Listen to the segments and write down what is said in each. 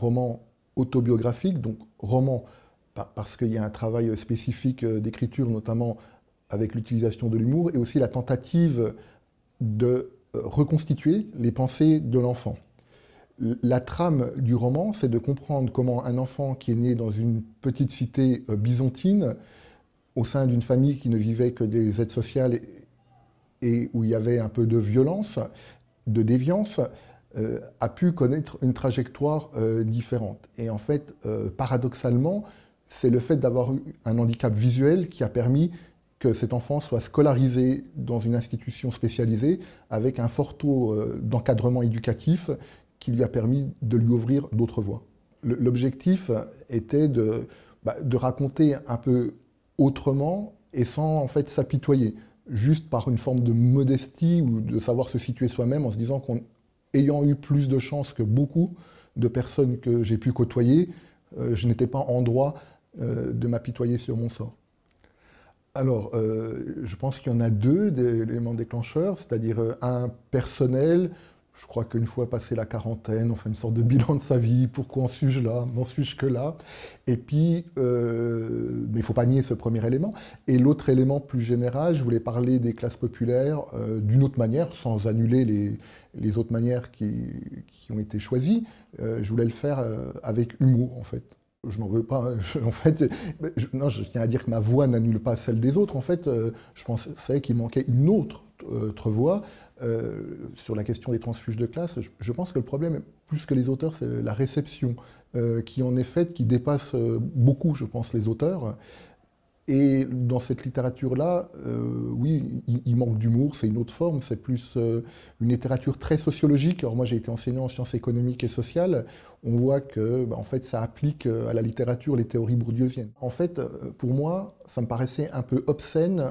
roman autobiographique, donc roman parce qu'il y a un travail spécifique d'écriture, notamment avec l'utilisation de l'humour, et aussi la tentative de reconstituer les pensées de l'enfant. La trame du roman, c'est de comprendre comment un enfant qui est né dans une petite cité byzantine, au sein d'une famille qui ne vivait que des aides sociales et où il y avait un peu de violence, de déviance, a pu connaître une trajectoire différente. Et en fait, paradoxalement, c'est le fait d'avoir eu un handicap visuel qui a permis que cet enfant soit scolarisé dans une institution spécialisée avec un fort taux d'encadrement éducatif qui lui a permis de lui ouvrir d'autres voies. L'objectif était de raconter un peu autrement et sans en fait s'apitoyer, juste par une forme de modestie ou de savoir se situer soi-même en se disant qu'ayant eu plus de chance que beaucoup de personnes que j'ai pu côtoyer, je n'étais pas en droit de m'apitoyer sur mon sort. Alors, je pense qu'il y en a deux éléments déclencheurs, c'est-à-dire un personnel. Je crois qu'une fois passé la quarantaine, on fait une sorte de bilan de sa vie. Pourquoi en suis-je là? N'en suis-je que là? Et puis, mais il ne faut pas nier ce premier élément. Et l'autre élément plus général, je voulais parler des classes populaires d'une autre manière, sans annuler les autres manières qui ont été choisies. Je voulais le faire avec humour, en fait. Je n'en veux pas. Je tiens à dire que ma voix n'annule pas celle des autres. En fait, je pensais qu'il manquait une autre voix sur la question des transfuges de classe. Je pense que le problème, plus que les auteurs, c'est la réception qui en est faite, qui dépasse beaucoup, je pense, les auteurs. Et dans cette littérature-là, oui, il manque d'humour, c'est une autre forme, c'est plus une littérature très sociologique. Alors moi, j'ai été enseignant en sciences économiques et sociales. On voit que, en fait, ça applique à la littérature les théories bourdieusiennes. En fait, pour moi, ça me paraissait un peu obscène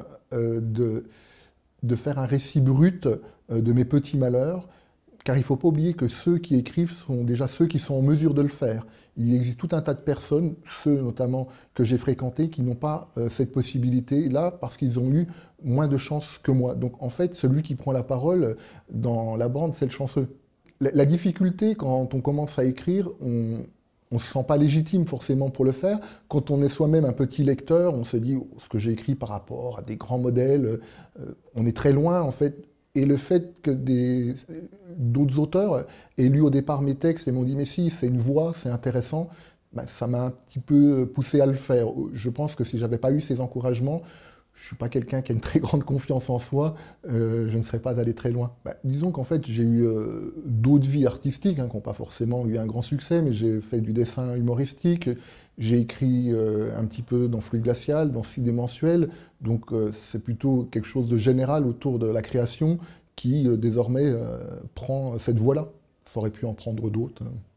de faire un récit brut de mes petits malheurs, car il ne faut pas oublier que ceux qui écrivent sont déjà ceux qui sont en mesure de le faire. Il existe tout un tas de personnes, ceux notamment que j'ai fréquentés, qui n'ont pas cette possibilité-là parce qu'ils ont eu moins de chance que moi. Donc en fait, celui qui prend la parole dans la bande, c'est le chanceux. La difficulté, quand on commence à écrire, on ne se sent pas légitime forcément pour le faire. Quand on est soi-même un petit lecteur, on se dit oh, ce que j'ai écrit par rapport à des grands modèles, on est très loin en fait. Et le fait que d'autres auteurs aient lu au départ mes textes et m'ont dit « mais si, c'est une voix, c'est intéressant », ça m'a un petit peu poussé à le faire. Je pense que si je n'avais pas eu ces encouragements, je ne suis pas quelqu'un qui a une très grande confiance en soi, je ne serais pas allé très loin. Disons qu'en fait, j'ai eu d'autres vies artistiques, qui n'ont pas forcément eu un grand succès, mais j'ai fait du dessin humoristique, j'ai écrit un petit peu dans Fluide Glacial, dans Ciné Mensuel, donc c'est plutôt quelque chose de général autour de la création qui désormais prend cette voie-là. Il aurait pu en prendre d'autres.